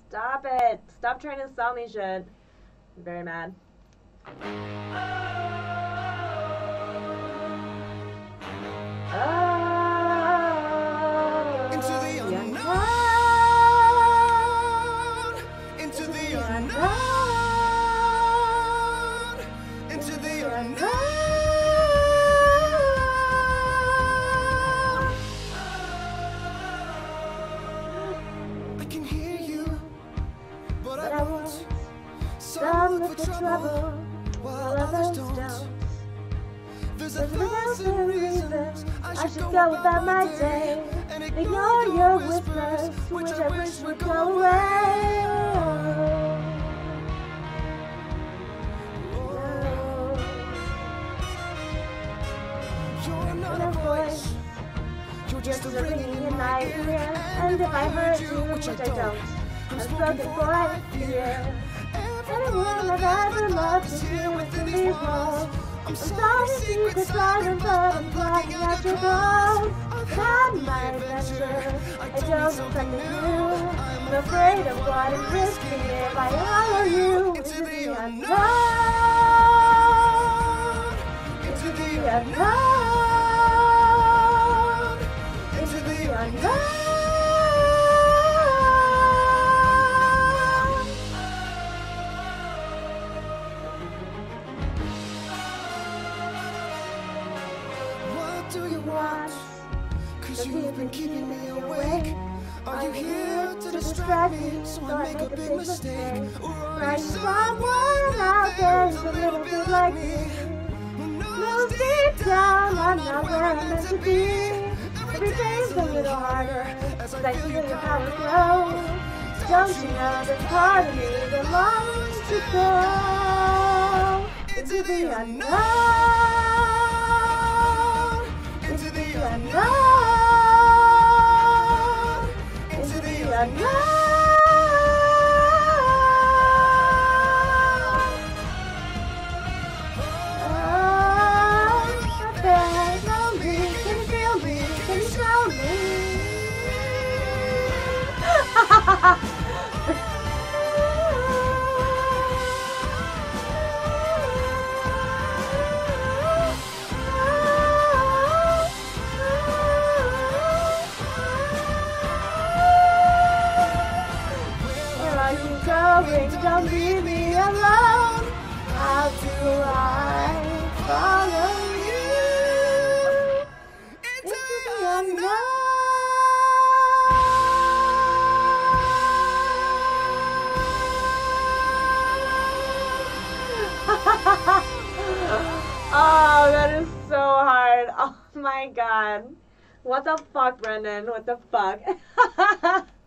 Stop it. Stop trying to sell me shit. I'm very mad. Into the unknown. Into the unknown. Into the unknown. I can hear you, but I won't. Some look for trouble, while others don't. There's a thousand reasons I should go about my day and ignore your whispers, which I wish would go away. You're not a voice, you're just a ringing in my ear. And if I hurt you, which I don't, I'm spoken for I fear. Everyone I've ever loved is here within these walls. I'm sorry to keep it silent, but I'm blocking out your calls. I've had my adventure, I don't know if I'm you. I'm afraid of what I'm risking if I follow you into the unknown. Into the unknown. Into the unknown. Do you want? 'Cause you've been keeping me awake. Are you here to distract me so I make a big mistake? Or are you someone out there who's a little bit like me? Knows deep down I'm not where I'm meant to be. Every day's a little harder as I feel your power grow. Don't you know there's part of me that longs to go into the unknown. Into the unknown. Into the unknown. Oh, I beg on me. Can you feel me? Can you show me? Don't leave me alone. How do I follow you into the unknown? Oh, that is so hard. Oh my god. What the fuck, Brendan? What the fuck?